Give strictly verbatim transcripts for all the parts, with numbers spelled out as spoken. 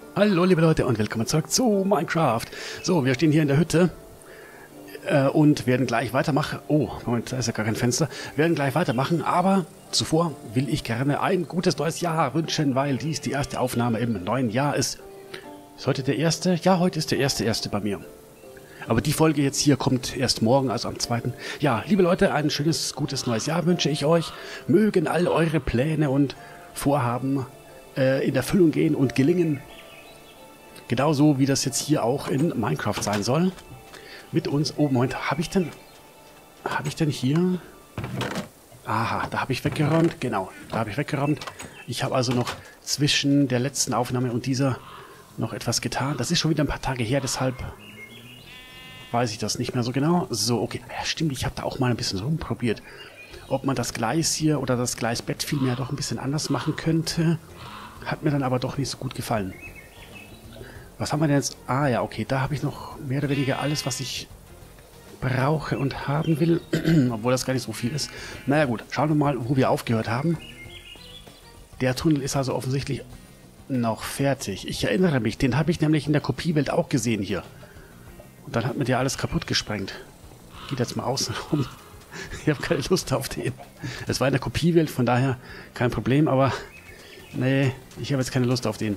Hallo liebe Leute und willkommen zurück zu Minecraft. So, wir stehen hier in der Hütte äh, und werden gleich weitermachen. Oh, Moment, da ist ja gar kein Fenster. Werden gleich weitermachen, aber zuvor will ich gerne ein gutes neues Jahr wünschen, weil dies die erste Aufnahme im neuen Jahr ist. Ist heute der erste? Ja, heute ist der erste erste bei mir. Aber die Folge jetzt hier kommt erst morgen, also am zweiten Ja, liebe Leute, ein schönes, gutes neues Jahr wünsche ich euch. Mögen all eure Pläne und Vorhaben äh, in Erfüllung gehen und gelingen. Genauso wie das jetzt hier auch in Minecraft sein soll. Mit uns. Oh, Moment, habe ich denn... Habe ich denn hier... Aha, da habe ich weggeräumt. Genau, da habe ich weggeräumt. Ich habe also noch zwischen der letzten Aufnahme und dieser noch etwas getan. Das ist schon wieder ein paar Tage her, deshalb weiß ich das nicht mehr so genau. So, okay. Ja, stimmt, ich habe da auch mal ein bisschen rumprobiert. Ob man das Gleis hier oder das Gleisbett vielmehr doch ein bisschen anders machen könnte. Hat mir dann aber doch nicht so gut gefallen. Was haben wir denn jetzt? Ah ja, okay, da habe ich noch mehr oder weniger alles, was ich brauche und haben will. Obwohl das gar nicht so viel ist. Naja gut, schauen wir mal, wo wir aufgehört haben. Der Tunnel ist also offensichtlich noch fertig. Ich erinnere mich, den habe ich nämlich in der Kopiewelt auch gesehen hier. Und dann hat mir der alles kaputt gesprengt. Geht jetzt mal außen rum. Ich habe keine Lust auf den. Es war in der Kopiewelt, von daher kein Problem, aber nee, ich habe jetzt keine Lust auf den.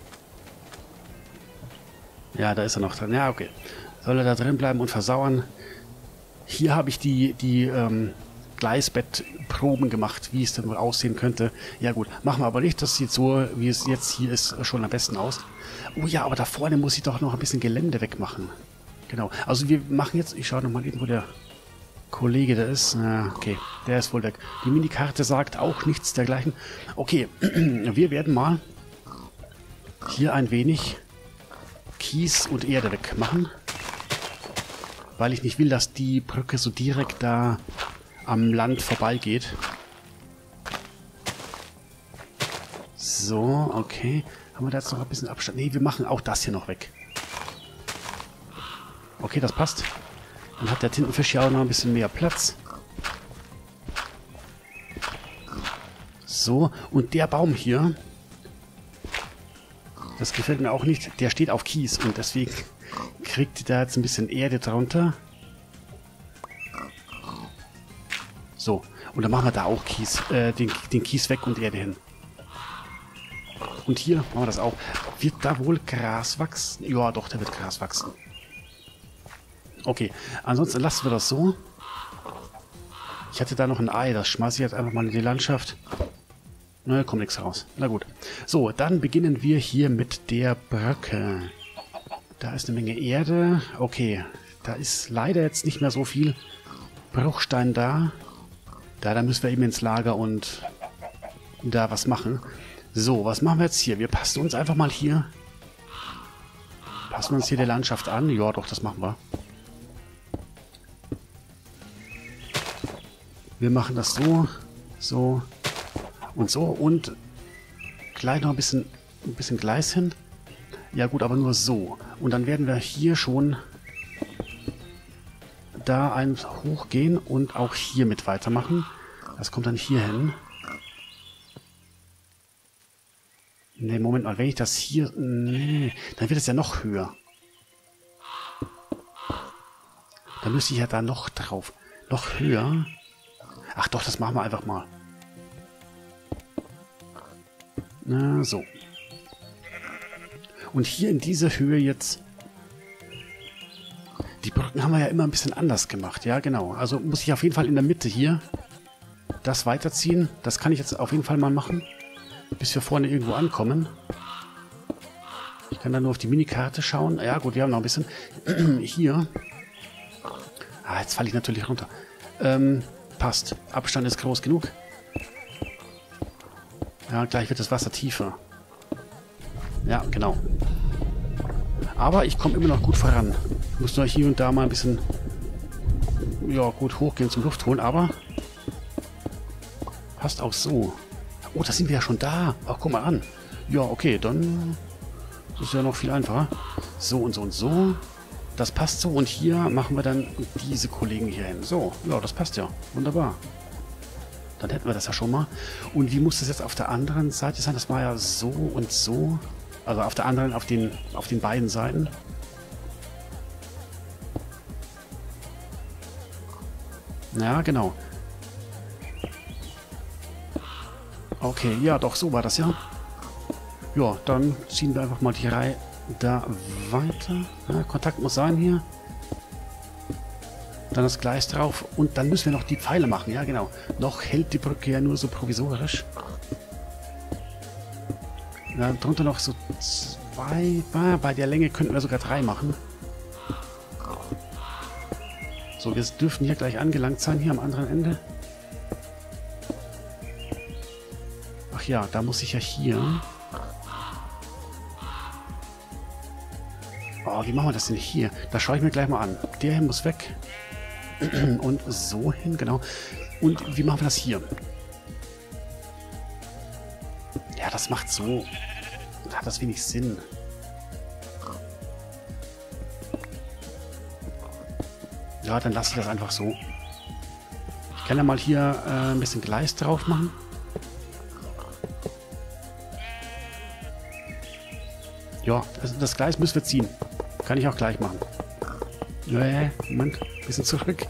Ja, da ist er noch drin. Ja, okay. Soll er da drin bleiben und versauern? Hier habe ich die, die ähm, Gleisbettproben gemacht, wie es denn wohl aussehen könnte. Ja gut, machen wir aber nicht. Das sieht so, wie es jetzt hier ist, schon am besten aus. Oh ja, aber da vorne muss ich doch noch ein bisschen Gelände wegmachen. Genau. Also wir machen jetzt... Ich schaue nochmal eben, wo der Kollege da ist. Na, okay, der ist wohl weg. Die Minikarte sagt auch nichts dergleichen. Okay, wir werden mal hier ein wenig Kies und Erde wegmachen, weil ich nicht will, dass die Brücke so direkt da am Land vorbeigeht. So, okay. Haben wir da jetzt noch ein bisschen Abstand? Ne, wir machen auch das hier noch weg. Okay, das passt. Dann hat der Tintenfisch ja auch noch ein bisschen mehr Platz. So, und der Baum hier, das gefällt mir auch nicht. Der steht auf Kies und deswegen kriegt der jetzt ein bisschen Erde drunter. So, und dann machen wir da auch Kies, äh, den, den Kies weg und Erde hin. Und hier machen wir das auch. Wird da wohl Gras wachsen? Ja, doch, da wird Gras wachsen. Okay, ansonsten lassen wir das so. Ich hatte da noch ein Ei, das schmeiße ich jetzt einfach mal in die Landschaft. Na, kommt nichts raus. Na gut. So, dann beginnen wir hier mit der Brücke. Da ist eine Menge Erde. Okay, da ist leider jetzt nicht mehr so viel Bruchstein da. Da, da müssen wir eben ins Lager und da was machen. So, was machen wir jetzt hier? Wir passen uns einfach mal hier... Passen uns hier der Landschaft an. Ja, doch, das machen wir. Wir machen das so, so... Und so und gleich noch ein bisschen, ein bisschen Gleis hin. Ja gut, aber nur so. Und dann werden wir hier schon da ein hochgehen und auch hier mit weitermachen. Das kommt dann hier hin. Ne, Moment mal, wenn ich das hier... Nee, dann wird es ja noch höher. Dann müsste ich ja da noch drauf. Noch höher. Ach doch, das machen wir einfach mal. Na, so. Und hier in dieser Höhe jetzt... Die Brücken haben wir ja immer ein bisschen anders gemacht. Ja, genau. Also muss ich auf jeden Fall in der Mitte hier das weiterziehen. Das kann ich jetzt auf jeden Fall mal machen. Bis wir vorne irgendwo ankommen. Ich kann da nur auf die Minikarte schauen. Ja, gut, wir haben noch ein bisschen... hier. Ah, jetzt falle ich natürlich runter. Ähm, passt. Abstand ist groß genug. Ja, gleich wird das Wasser tiefer. Ja, genau. Aber ich komme immer noch gut voran. Ich muss nur hier und da mal ein bisschen... Ja, gut hochgehen zum Luft holen, aber... Passt auch so. Oh, da sind wir ja schon da. Ach, guck mal an. Ja, okay, dann... Das ist ja noch viel einfacher. So und so und so. Das passt so. Und hier machen wir dann diese Kollegen hier hin. So, ja, das passt ja. Wunderbar. Dann hätten wir das ja schon mal. Und wie muss das jetzt auf der anderen Seite sein? Das war ja so und so. Also auf der anderen, auf den, auf den beiden Seiten. Ja, genau. Okay, ja, doch, so war das ja. Ja, dann ziehen wir einfach mal die Reihe da weiter. Ja, Kontakt muss sein hier. Dann das Gleis drauf. Und dann müssen wir noch die Pfeile machen. Ja, genau. Noch hält die Brücke ja nur so provisorisch. Ja, drunter noch so zwei. Bei der Länge könnten wir sogar drei machen. So, wir dürfen hier gleich angelangt sein, hier am anderen Ende. Ach ja, da muss ich ja hier... Oh, wie machen wir das denn hier? Da schaue ich mir gleich mal an. Der hier muss weg. Und so hin, genau. Und wie machen wir das hier? Ja, das macht so... Da hat das wenig Sinn. Ja, dann lasse ich das einfach so. Ich kann ja mal hier äh, ein bisschen Gleis drauf machen. Ja, das, das Gleis müssen wir ziehen. Kann ich auch gleich machen. Nee, Moment, ein bisschen zurück.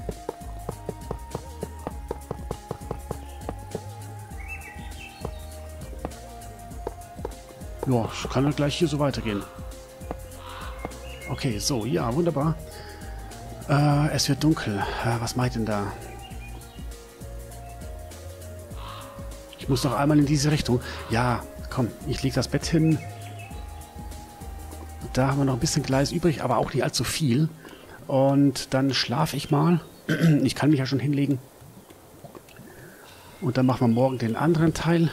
Ja, kann dann gleich hier so weitergehen. Okay, so, ja, wunderbar. Äh, es wird dunkel. Äh, was meint denn da? Ich muss noch einmal in diese Richtung. Ja, komm, ich lege das Bett hin. Da haben wir noch ein bisschen Gleis übrig, aber auch nicht allzu viel. Und dann schlafe ich mal. Ich kann mich ja schon hinlegen. Und dann machen wir morgen den anderen Teil.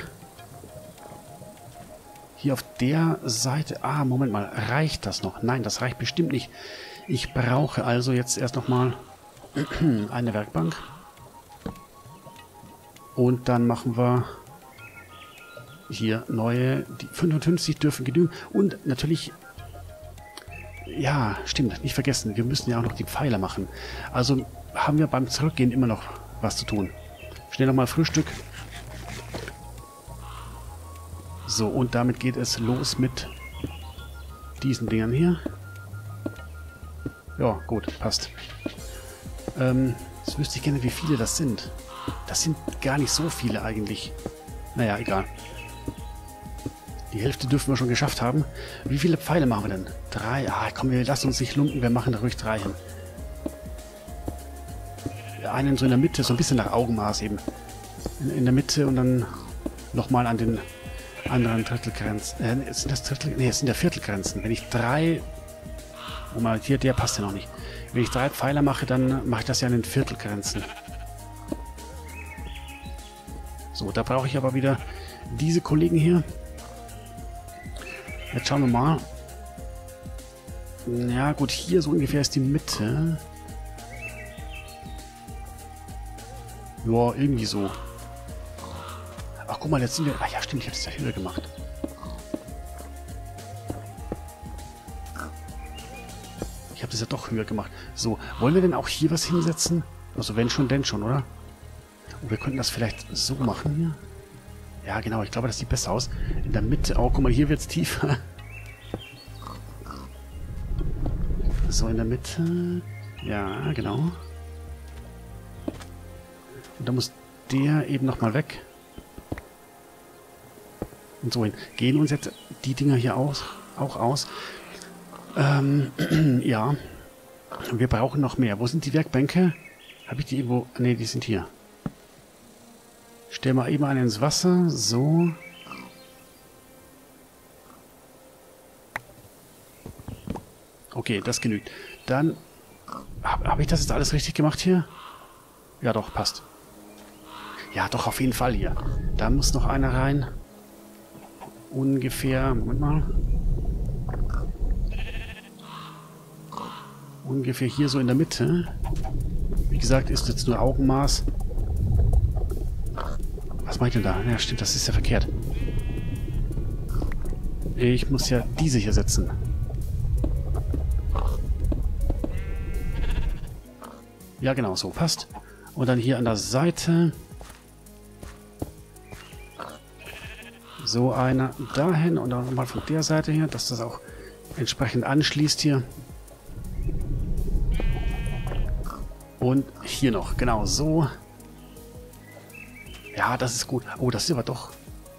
Hier auf der Seite... Ah, Moment mal. Reicht das noch? Nein, das reicht bestimmt nicht. Ich brauche also jetzt erst nochmal eine Werkbank. Und dann machen wir hier neue... Die fünfundfünfzig dürfen genügen. Und natürlich... Ja, stimmt. Nicht vergessen. Wir müssen ja auch noch die Pfeiler machen. Also haben wir beim Zurückgehen immer noch was zu tun. Schnell nochmal Frühstück. So, und damit geht es los mit diesen Dingern hier. Ja, gut, passt. Ähm, jetzt wüsste ich gerne, wie viele das sind. Das sind gar nicht so viele eigentlich. Naja, egal. Die Hälfte dürfen wir schon geschafft haben. Wie viele Pfeile machen wir denn? Drei. Ah, komm, wir lassen uns nicht lumpen. Wir machen da ruhig drei hin. Einen so in der Mitte, so ein bisschen nach Augenmaß eben. In, in der Mitte und dann nochmal an den anderen Drittelgrenzen. Äh, sind das Drittel? Nee, es sind ja Viertelgrenzen. Wenn ich drei... Oh mal, hier, der passt ja noch nicht. Wenn ich drei Pfeiler mache, dann mache ich das ja an den Viertelgrenzen. So, da brauche ich aber wieder diese Kollegen hier. Jetzt schauen wir mal. Ja gut, hier so ungefähr ist die Mitte. Ja, irgendwie so. Ach guck mal, jetzt sind wir... Ach ja, stimmt, ich habe das ja höher gemacht. Ich habe das ja doch höher gemacht. So, wollen wir denn auch hier was hinsetzen? Also wenn schon, denn schon, oder? Und wir könnten das vielleicht so machen hier. Ja, genau, ich glaube, das sieht besser aus. In der Mitte, oh, guck mal, hier wird es tiefer. So, in der Mitte. Ja, genau. Und da muss der eben nochmal weg. Und so hin. Gehen uns jetzt die Dinger hier aus, auch aus. Ähm, ja. Wir brauchen noch mehr. Wo sind die Werkbänke? Habe ich die irgendwo... Ne, die sind hier. Stell mal eben einen ins Wasser. So. Okay, das genügt. Dann... Habe hab ich das jetzt alles richtig gemacht hier? Ja doch, passt. Ja, doch, auf jeden Fall hier. Da muss noch einer rein. Ungefähr... Moment mal. Ungefähr hier so in der Mitte. Wie gesagt, ist jetzt nur Augenmaß. Was meint ihr da? Ja, stimmt, das ist ja verkehrt. Ich muss ja diese hier setzen. Ja, genau, so, passt. Und dann hier an der Seite. So, einer dahin und dann nochmal von der Seite hier, dass das auch entsprechend anschließt hier. Und hier noch, genau so. Ja, das ist gut. Oh, das ist aber doch...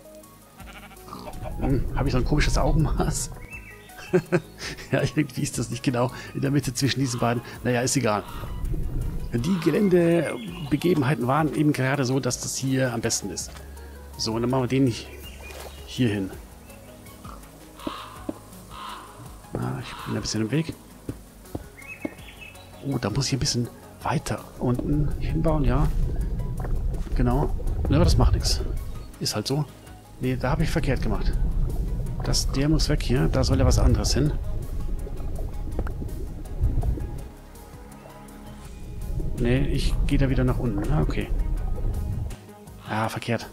Hm, habe ich so ein komisches Augenmaß? Ja, irgendwie ist das nicht genau in der Mitte zwischen diesen beiden. Naja, ist egal. Die Geländebegebenheiten waren eben gerade so, dass das hier am besten ist. So, und dann machen wir den hier hin. Ah, ich bin ein bisschen im Weg. Oh, da muss ich ein bisschen weiter unten hinbauen, ja. Genau. Ja, das macht nichts. Ist halt so. Nee, da habe ich verkehrt gemacht. Das, der muss weg hier. Da soll ja was anderes hin. Nee, ich gehe da wieder nach unten. Ah, okay. Ah, verkehrt.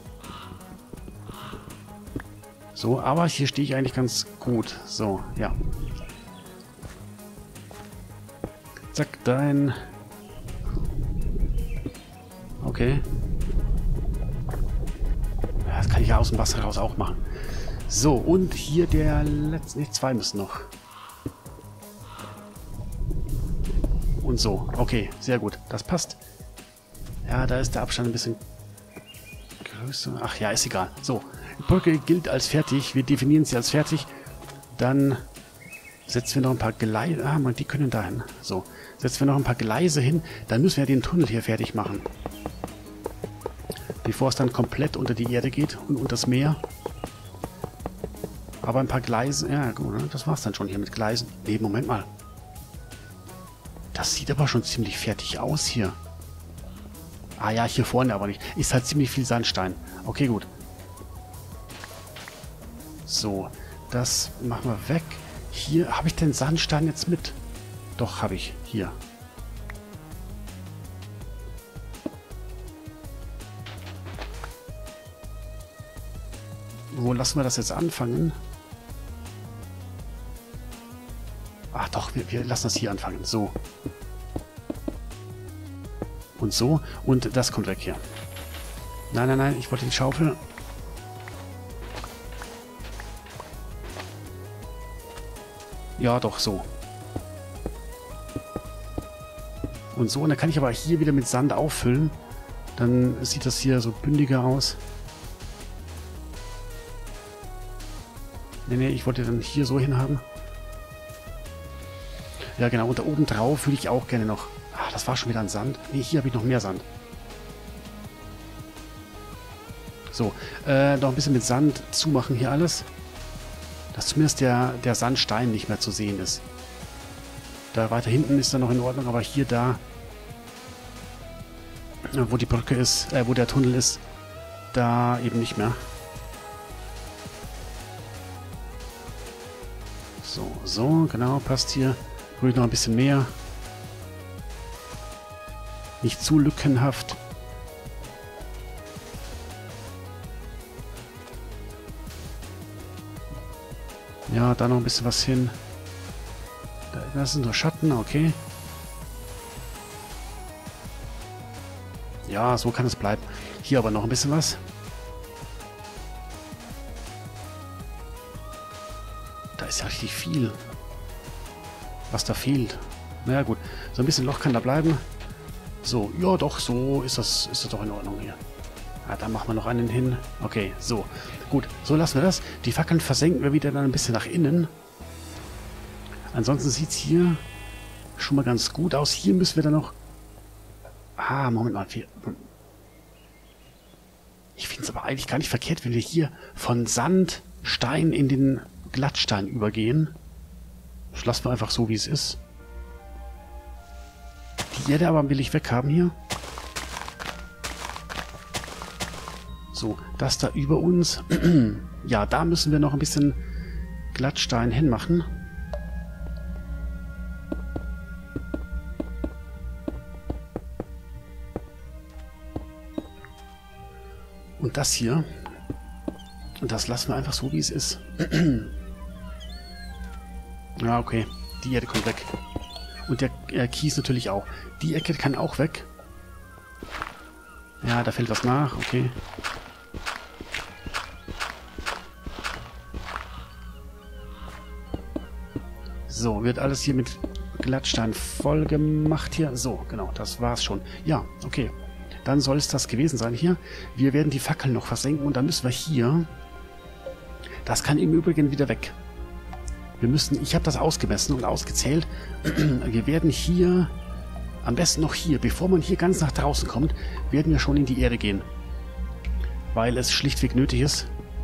So, aber hier stehe ich eigentlich ganz gut. So, ja. Zack, dein... Okay. Ja, das kann ich ja aus dem Wasser raus auch machen. So, und hier der letzte... Nee, zwei müssen noch. Und so. Okay, sehr gut. Das passt. Ja, da ist der Abstand ein bisschen größer. Ach ja, ist egal. So, die Brücke gilt als fertig. Wir definieren sie als fertig. Dann setzen wir noch ein paar Gleise... Ah, man, die können dahin. So, setzen wir noch ein paar Gleise hin. Dann müssen wir den Tunnel hier fertig machen. Bevor es dann komplett unter die Erde geht und unter das Meer. Aber ein paar Gleise... Ja, gut, ne? Das war's dann schon hier mit Gleisen. Nee, Moment mal. Das sieht aber schon ziemlich fertig aus hier. Ah ja, hier vorne aber nicht. Ist halt ziemlich viel Sandstein. Okay, gut. So, das machen wir weg. Hier, habe ich den Sandstein jetzt mit? Doch, habe ich. Hier. Wo lassen wir das jetzt anfangen? Ach doch, wir, wir lassen das hier anfangen. So. Und so. Und das kommt weg hier. Nein, nein, nein, ich wollte die Schaufel. Ja, doch, so. Und so. Und dann kann ich aber hier wieder mit Sand auffüllen. Dann sieht das hier so bündiger aus. Nee, nee, ich wollte dann hier so hinhaben. Ja, genau. Und da oben drauf würde ich auch gerne noch... Ah, das war schon wieder ein Sand. Nee, hier habe ich noch mehr Sand. So, äh, noch ein bisschen mit Sand zumachen hier alles. Dass zumindest der, der Sandstein nicht mehr zu sehen ist. Da weiter hinten ist er noch in Ordnung, aber hier, da, wo die Brücke ist, äh, wo der Tunnel ist, da eben nicht mehr. So, so, genau, passt hier. Ruhig noch ein bisschen mehr. Nicht zu lückenhaft. Ja, da noch ein bisschen was hin. Da, das sind nur Schatten, okay. Ja, so kann es bleiben. Hier aber noch ein bisschen was. Da ist ja richtig viel, was da fehlt. Naja gut, so ein bisschen Loch kann da bleiben. So, ja doch, so ist das, ist das doch in Ordnung hier. Ja, da machen wir noch einen hin. Okay, so. Gut, so lassen wir das. Die Fackeln versenken wir wieder dann ein bisschen nach innen. Ansonsten sieht es hier schon mal ganz gut aus. Hier müssen wir dann noch... Ah, Moment mal. Wir... Ich finde es aber eigentlich gar nicht verkehrt, wenn wir hier von Sandstein in den Glattstein übergehen. Das lassen wir einfach so, wie es ist. Die Erde aber will ich weghaben hier. So, das da über uns. Ja, da müssen wir noch ein bisschen Glattstein hinmachen. Und das hier. Und das lassen wir einfach so, wie es ist. Ja, okay. Die Erde kommt weg. Und der äh, Kies natürlich auch. Die Ecke kann auch weg. Ja, da fällt was nach. Okay. So, wird alles hier mit Glattstein voll gemacht hier. So, genau, das war's schon. Ja, okay. Dann soll es das gewesen sein hier. Wir werden die Fackeln noch versenken und dann müssen wir hier... Das kann im Übrigen wieder weg. Wir müssen... Ich habe das ausgemessen und ausgezählt. Wir werden hier... Am besten noch hier, bevor man hier ganz nach draußen kommt, werden wir schon in die Erde gehen. Weil es schlichtweg nötig ist.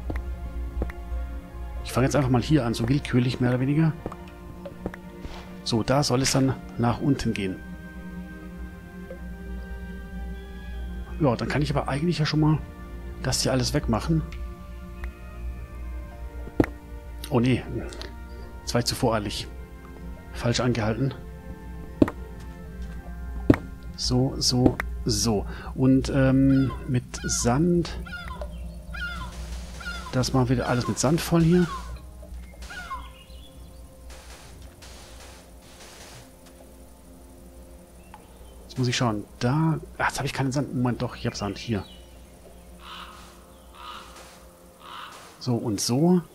Ich fange jetzt einfach mal hier an, so willkürlich mehr oder weniger. So, da soll es dann nach unten gehen. Ja, dann kann ich aber eigentlich ja schon mal das hier alles wegmachen. Oh nee, das war ich zu voreilig. Falsch angehalten. So, so, so. Und ähm, mit Sand... Das machen wir wieder alles mit Sand voll hier. Jetzt muss ich schauen. Da... Ach, jetzt habe ich keinen Sand. Moment, doch, ich habe Sand hier. So und so.